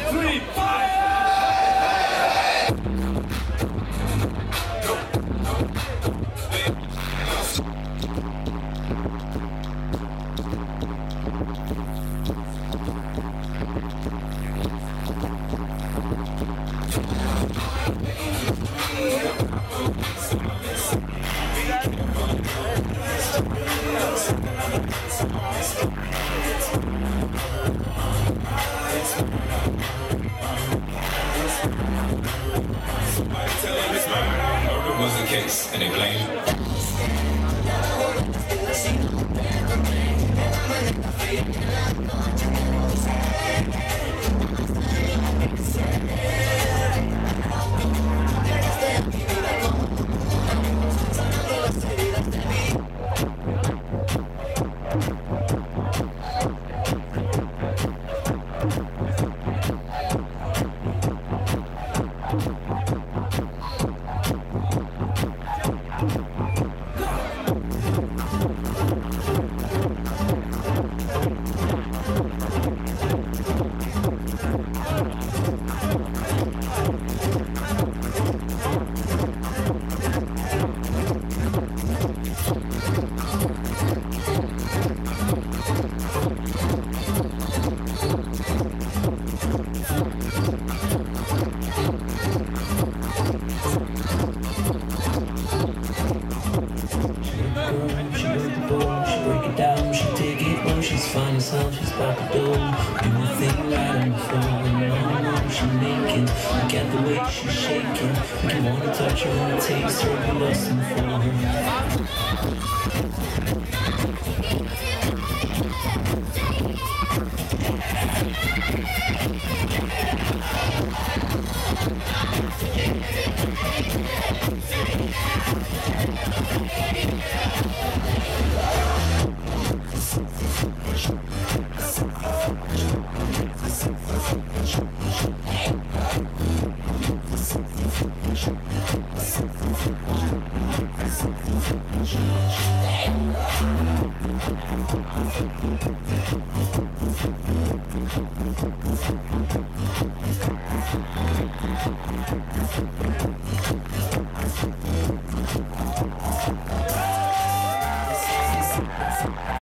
three, fire! Was the case, and they blame. She's fine as hell, she's about to do a thing right on the floor. No, she naked. Look at the way she's shaking. Make you wanna touch her, wanna taste her, be lusting